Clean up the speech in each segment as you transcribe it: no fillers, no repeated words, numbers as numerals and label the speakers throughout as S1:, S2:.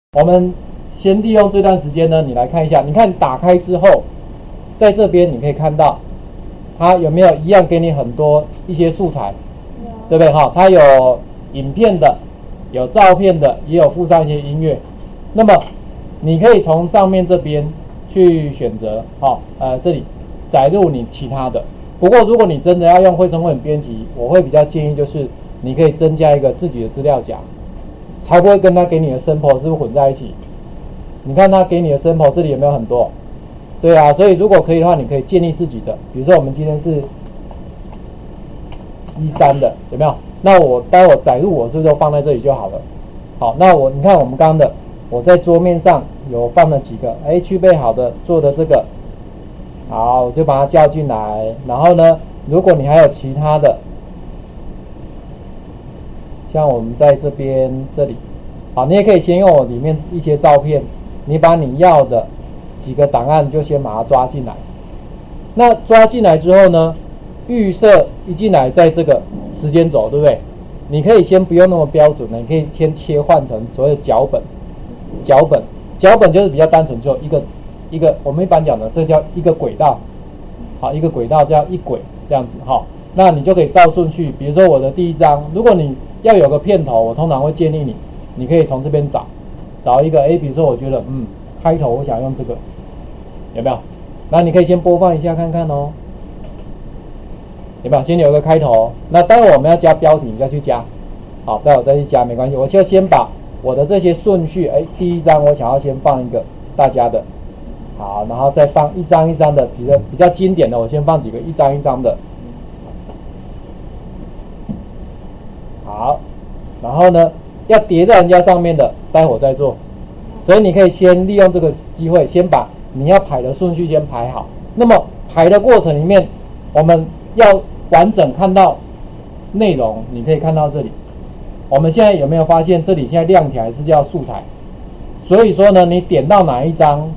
S1: 我们先利用这段时间呢，你来看一下，你看打开之后，在这边你可以看到，它有没有一样给你很多一些素材，对不对哈？它有影片的，有照片的，也有附上一些音乐。那么你可以从上面这边去选择，这里载入你其他的。不过如果你真的要用绘声绘影编辑，我会比较建议就是你可以增加一个自己的资料夹。才不会跟他给你的 sample 是不是混在一起？你看他给你的 sample 这里有没有很多？对啊，所以如果可以的话，你可以建立自己的。比如说我们今天是13的，有没有？那我待会载入我是不是就放在这里就好了？好，那你看我们刚刚的，我在桌面上有放了几个，预备好的做的这个，好，我就把它叫进来。然后呢，如果你还有其他的。像我们在这边这里，好，你也可以先用我里面一些照片，你把你要的几个档案就先把它抓进来。那抓进来之后呢，预设一进来在这个时间轴，对不对？你可以先不用那么标准的，你可以先切换成所谓的脚本。脚本就是比较单纯，就一个我们一般讲的，这叫一个轨道，好，一个轨道叫一轨这样子哈。那你就可以照顺序，比如说我的第一章，如果你要有个片头，我通常会建议你可以从这边找一个，比如说我觉得开头我想用这个，有没有？那你可以先播放一下看看哦，有没有？先有个开头，那待会我们要加标题，你再去加，好，待会再去加没关系，我就先把我的这些顺序，第一章我想要先放一个大家的，好，然后再放一张一张的，比较经典的，我先放几个一张一张的。好，然后呢，要叠在人家上面的，待会再做。所以你可以先利用这个机会，先把你要排的顺序先排好。那么排的过程里面，我们要完整看到内容，你可以看到这里。我们现在有没有发现这里现在亮起来是叫素材？所以说呢，你点到哪一张，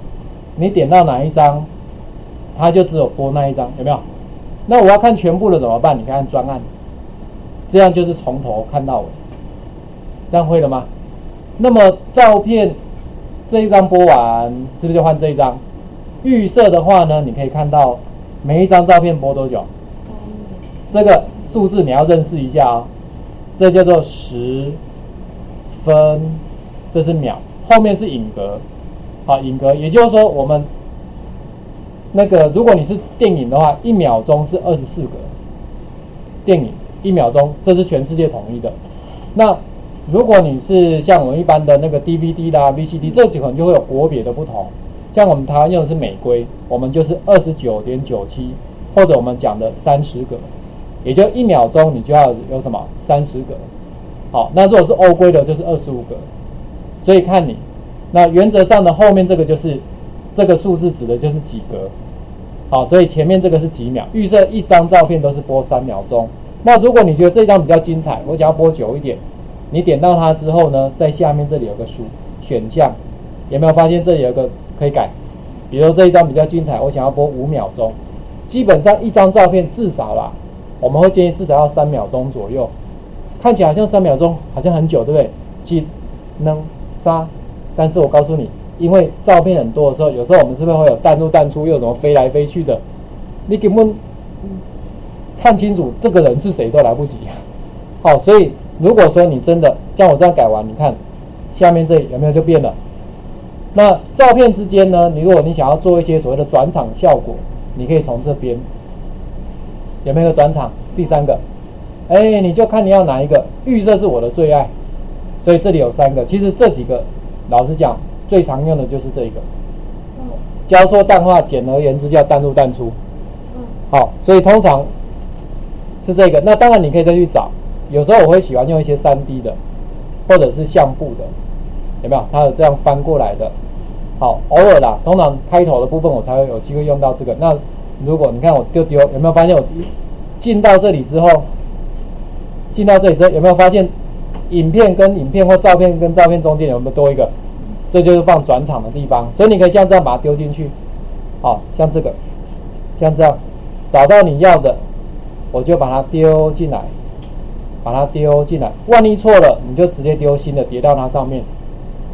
S1: 它就只有播那一张，有没有？那我要看全部的怎么办？你看专案。这样就是从头看到尾，这样会了吗？那么照片这一张播完，是不是就换这一张？预设的话呢，你可以看到每一张照片播多久？这个数字你要认识一下哦，这叫做10分，这是秒，后面是影格，好，影格，也就是说我们那个如果你是电影的话，1秒钟是24格，电影。1秒钟，这是全世界统一的。那如果你是像我们一般的那个 DVD 啦、VCD， 这可能就会有国别的不同。像我们台湾用的是美规，我们就是29.97，或者我们讲的30格，也就1秒钟你就要有什么30格。好，那如果是欧规的，就是25格。所以看你，那原则上的后面这个就是这个数字指的就是几格。好，所以前面这个是几秒，预设一张照片都是播3秒钟。那如果你觉得这张比较精彩，我想要播久一点，你点到它之后呢，在下面这里有个选项，有没有发现这里有个可以改？比如这一张比较精彩，我想要播5秒钟，基本上一张照片至少啦，我们会建议至少要3秒钟左右，看起来好像3秒钟好像很久，对不对？其能杀，但是我告诉你，因为照片很多的时候，有时候我们是不是会有弹入弹出，又有什么飞来飞去的，你根本看清楚这个人是谁都来不及。好，所以如果说你真的像我这样改完，你看下面这里有没有就变了？那照片之间呢，如果你想要做一些所谓的转场效果，你可以从这边有没有转场？第3个，你就看你要哪一个。预设是我的最爱，所以这里有3个。其实这几个老实讲，最常用的就是这一个。交错淡化，简而言之叫淡入淡出。好，所以通常是这个。那当然你可以再去找，有时候我会喜欢用一些3D 的，或者是相簿的，有没有？它有这样翻过来的。好，偶尔啦，通常开头的部分我才会有机会用到这个。那如果你看我丢，有没有发现我进到这里之后，有没有发现影片跟影片或照片跟照片中间有没有多一个？这就是放转场的地方。所以你可以像这样把它丢进去。好，像这个，像这样找到你要的，我就把它丢进来，万一错了，你就直接丢新的叠到它上面。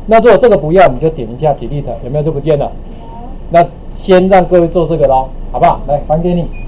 S1: 那如果这个不要，我们就点一下 delete， 有没有就不见了？那先让各位做这个咯，好不好？来还给你。